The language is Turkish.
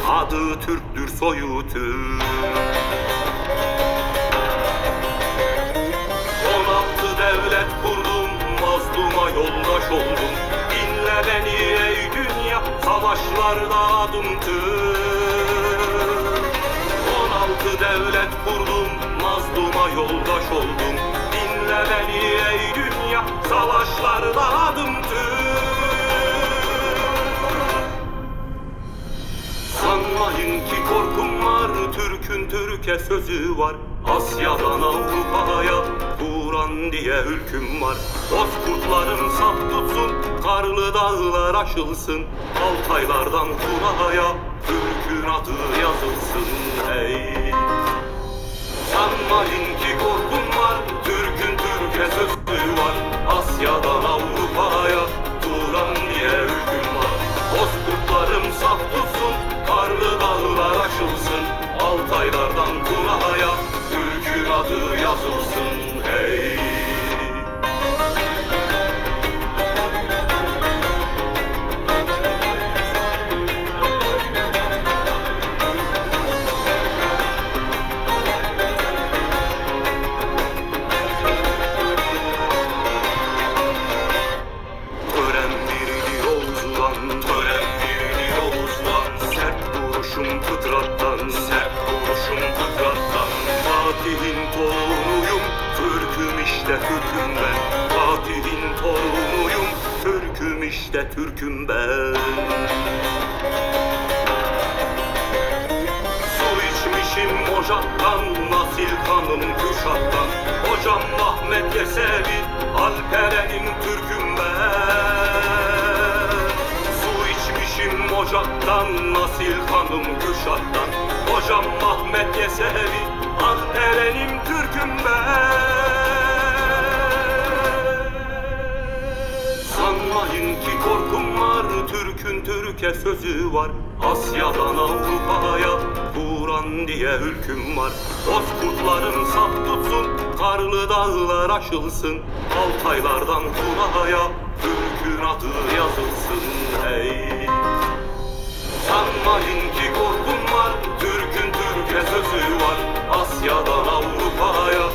Adı Türktür, soyu Türk. 16 devlet kurdum, mazluma yoldaş oldum. Dinle beni ey dünya, savaşlarda adım Türk. 16 devlet kurdum, mazluma yoldaş oldum. Dinle beni ey dünya, savaşlarda adım Türk. Sanmayın ki korkum var, Türk'ün Türk'e sözü var. Asya'dan Avrupa'ya Turan diye hüküm var. Bozkurtlarım saf tutsun, karlı dağlar aşılsın. Altaylardan Tuna'ya Türk'ün adı yazılsın hey. Sanmayın ki korkum var, Türk'ün Türk'e sözü var. Asya'dan Avrupa'ya Turan diye hüküm var. Bozkurtlarım saf tutsun, karlı dağlar aşılsın. Altaylardan Tuna'ya Türk'ün adı yazılsın hey. Fatih'in torunuyum, Türk'üm işte Türk'üm ben. Fatih'in torunuyum, Türk'üm işte Türk'üm ben. Su içmişim ocaktan, Nasil Hanım Kürşat'tan. Hocam Ahmet Yesevi, Alperen'in Türk'üm ben. Su içmişim ocaktan, Nasil Hanım Kürşat'tan. Hocam Ahmet Yesevi, Alperen'im Türk'üm ben. Sanmayın ki korkum var, Türk'ün Türk'e sözü var. Asya'dan Avrupa'ya Turan diye hüküm var. Bozkurtlarım saf tutsun, karlı dağlar aşılsın. Altaylardan Tuna'ya Türk'ün adı yazılsın hey. Sanmayın ki korkum var, Türk'ün Türk'e sözü var. Asya'dan Avrupa'ya